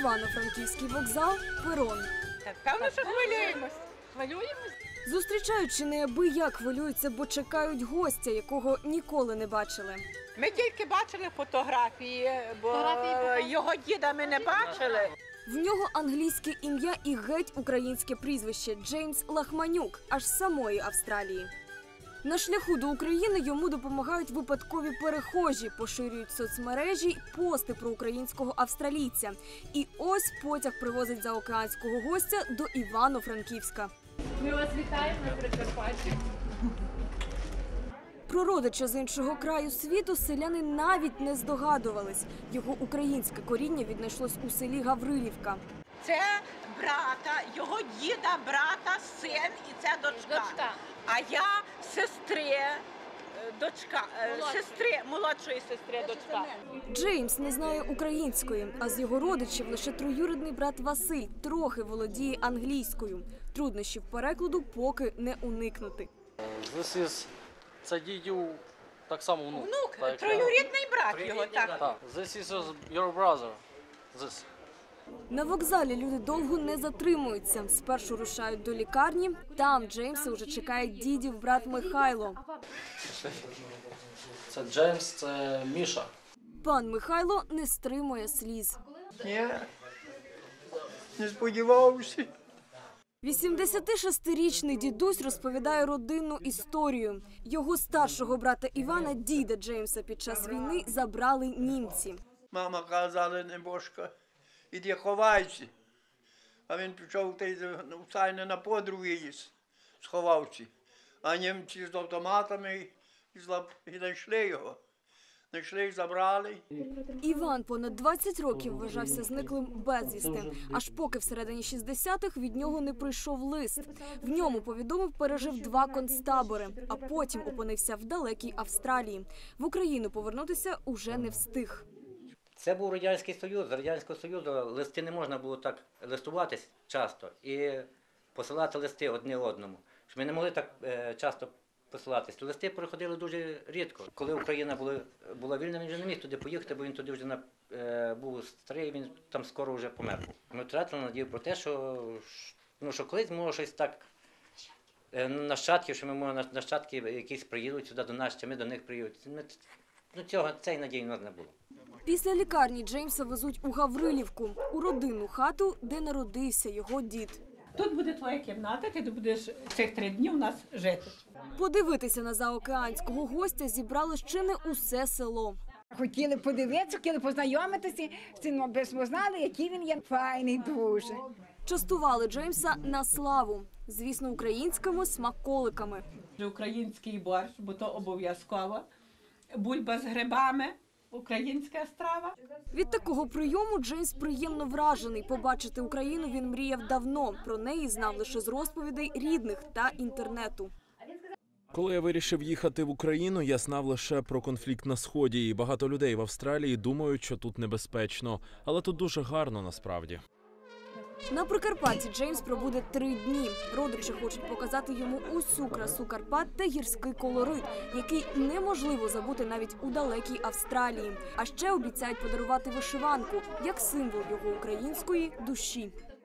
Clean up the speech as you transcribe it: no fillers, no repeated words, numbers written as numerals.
Івано-Франківський вокзал – перон. Певно, що хвилюємось. Хвилюємось? Зустрічаючи неабияк хвилюються, бо чекають гостя, якого ніколи не бачили. Ми тільки бачили фотографії, бо його діда ми не бачили. В нього англійське ім'я і геть українське прізвище – Джеймс Лахманюк, аж з самої Австралії. На шляху до України йому допомагають випадкові перехожі, поширюють соцмережі, пости про українського австралійця. І ось потяг привозить заокеанського гостя до Івано-Франківська. Ми вас вітаємо на Прикарпатті. Про родича з іншого краю світу селяни навіть не здогадувались. Його українське коріння віднайшлось у селі Гаврилівка. Це брата, його діда, брата, син і це дочка. А я молодшої сестри дочка. Джеймс не знає української, а з його родичів лише троюрідний брат Василь трохи володіє англійською. Труднощів перекладу поки не уникнути. Це дідів так само внук. Внук, троюрідний брат його, так. This is your brother. This. На вокзалі люди довго не затримуються. Спершу рушають до лікарні. Там Джеймса вже чекає дідів брат Михайло. Це Джеймс, це Міша. Пан Михайло не стримує сліз. Ні, не сподівався. 86-річний дідусь розповідає родинну історію. Його старшого брата Івана, діда Джеймса, під час війни забрали німці. Мама казала, небожка, іди ховайся. А він пішов на подруги сховався. А німці з автоматами і знайшли його. Знайшли, забрали. Іван понад 20 років вважався зниклим безвісти. Аж поки всередині 60-х від нього не прийшов лист. В ньому повідомив, пережив 2 концтабори, а потім опинився в далекій Австралії. В Україну повернутися уже не встиг. Це був Радянський Союз. З Радянського Союзу листи не можна було так листуватись часто і посилати листи одне одному. Ми не могли так часто посилатись. Листи приходили дуже рідко. Коли Україна була вільна, він вже не міг туди поїхати, бо він туди вже був старий, він там скоро вже помер. Ми втратили надію про те, що колись може щось так нащадків, що ми може нащадки якісь приїдуть сюди до нас, чи ми до них приїдуть. Цієї надії в нас не було. Після лікарні Джеймса везуть у Гаврилівку, у родинну хату, де народився його дід. Тут буде твоя кімната, ти будеш цих 3 дні у нас жити. Подивитися на заокеанського гостя зібрали ще не усе село. Хотіли подивитися, хотіли познайомитися, ми знали, який він є файний дуже. Частували Джеймса на славу, звісно, українськими смаколиками. Український борщ, бо то обов'язково. Бульба з грибами, українська страва. Від такого прийому Джеймс приємно вражений. Побачити Україну він мріяв давно. Про неї знав лише з розповідей рідних та інтернету. Коли я вирішив їхати в Україну, я знав лише про конфлікт на Сході. І багато людей в Австралії думають, що тут небезпечно. Але тут дуже гарно насправді. На Прикарпатті Джеймс пробуде 3 дні. Родичі хочуть показати йому усю красу Карпат та гірський колорит, який неможливо забути навіть у далекій Австралії. А ще обіцяють подарувати вишиванку, як символ його української душі.